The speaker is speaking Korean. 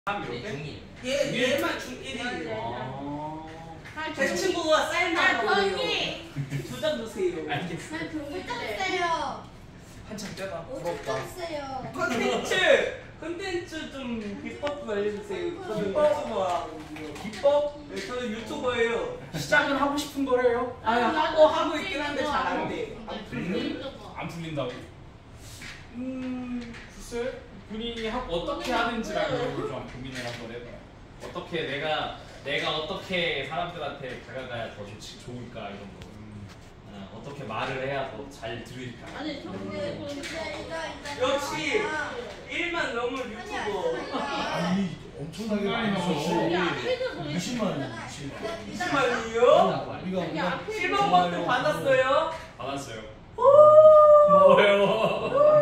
얘만 중1이에요. 제 친구가 사인만 하고 두장 주세요. 주세요. 한참 떼다. 부럽다. 주세요. 컨텐츠 좀 비법 좀 알려주세요. 저는 유튜버거든요. 비법? 네, 저는 유튜버예요. 시작은 하고 싶은 거래요. 하고 있긴 한데 잘 안 돼. 안 풀린다고? 글쎄 본인이 어떻게 하는지라는 걸 좀 고민을 한번 해봐요. 어떻게 내가 어떻게 사람들한테 다가가야 더 좋을까 이런 거. 어떻게 말을 해야 더 잘 들을까. 역시 1만 넘을 유튜버. 아니 엄청나게 많이 썼지. 20만이요? 우리가 7만 원 받았어요? 받았어요. 오! 고마워요.